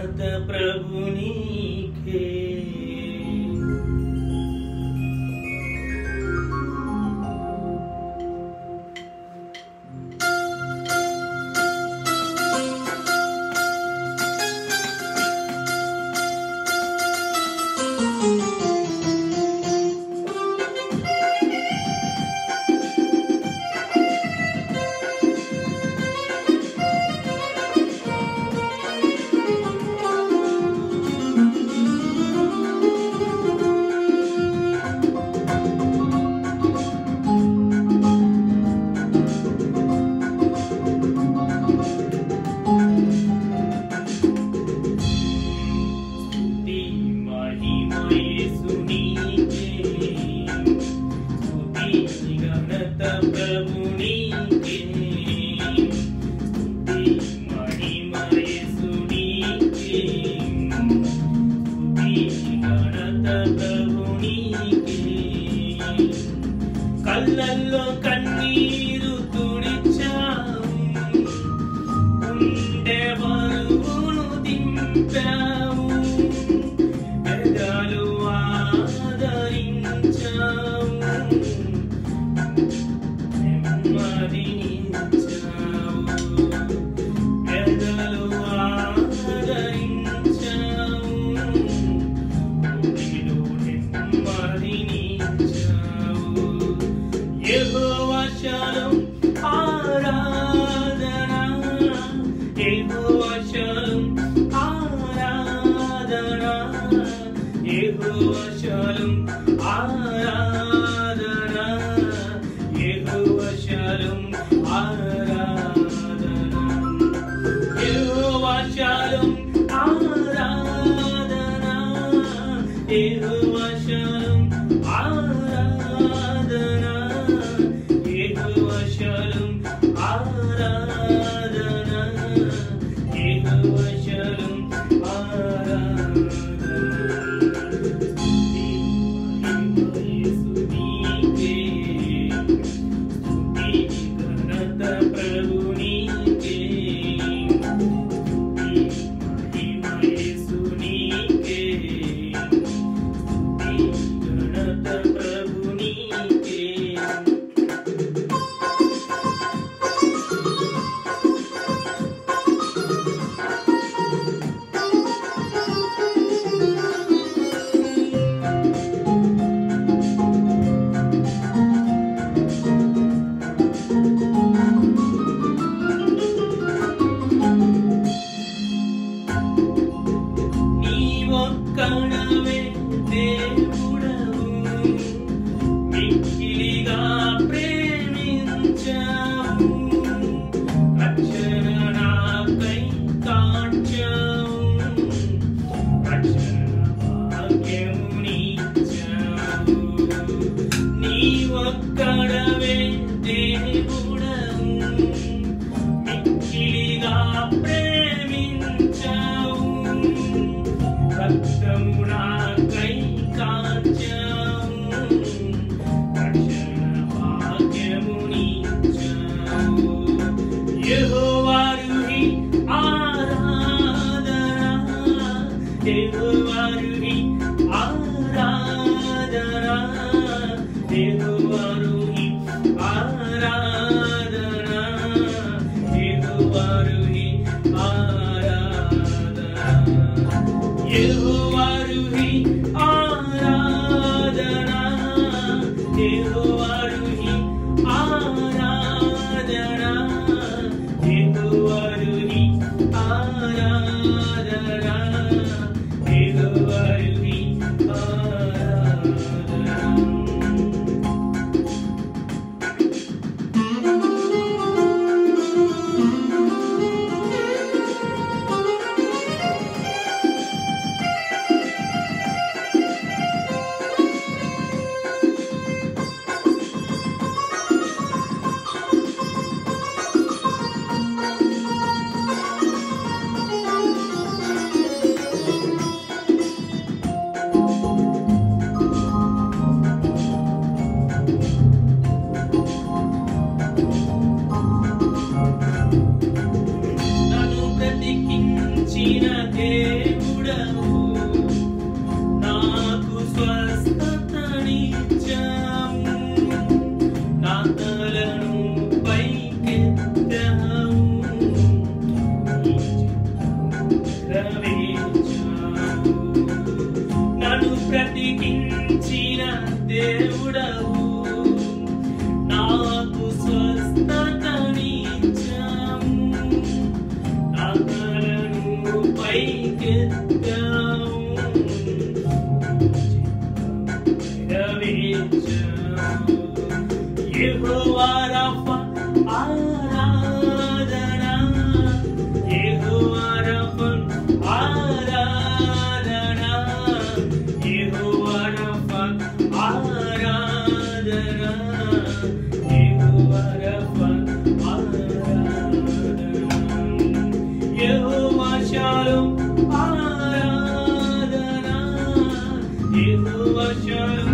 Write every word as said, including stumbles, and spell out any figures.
ఘనత ప్రభు నీకే. కళ్ళల్లో కన్నీరు తుడిచావు, గుండె బరువును దింపావు, పెదాలు ఆదరించావు, నెమ్మదినిచ్చావు, పెదాలు ఆదరించావు, నీలో నెమ్మదినిచ్చావు. యెహోవా షాలోమ్ ఆరాధనా, యెహోవా షాలోమ్ ఆరాధనా, యెహోవా షాలోమ్ ఆరాధనా, యెహోవా షాలోమ్ ఆరాధనా, యెహోవా షాలోమ్ ఆరాధనా, యెహోవా షాలోమ్ ఆరాధనా, యెహోవా షాలోమ్ ఆరాధనా, యెహోవా షాలోమ్ ఆరాధనా. స్తుతి మహిమ యేసు నీకే, స్తుతి ఘనత ప్రభు నీకే, స్తుతి మహిమ యేసు నీకే, స్తుతి ఘనత ప్రభు నీకే. నీవొక్కడవే దేవుడవు, మిక్కిలిగా ప్రేమించావు, రక్షణ నాకై కాచావు, రక్షణ భాగ్యమునిచ్చావు. నీవొక్కడవే దేవుడవు, మిక్కిలిగా ప్రేమించావు, రక్తము నాకై కాచావు, రక్షణ భాగ్యమునిచ్చావు. యెహోవా రుహి ఆరాధనా, యెహోవా రుహి ఆరాధనా, యెహోవా రుహి ఆరాధనా, యెహోవా రుహి ఆరాధనా, యెహోవా రుహి ఆరాధనా, యెహోవా రుహి ఆరాధనా, యెహోవా రుహి ఆరాధనా, యెహోవా రుహి ఆరాధనా. యెహోవా రఫా ఆరాధన యెహోవా రఫా ఆరాధన యెహోవా రఫా ఆరాధన యెహోవా రఫా ఆరాధన యెహోవా షాలోమ్ ఆరాధన యెహోవా షాలోమ్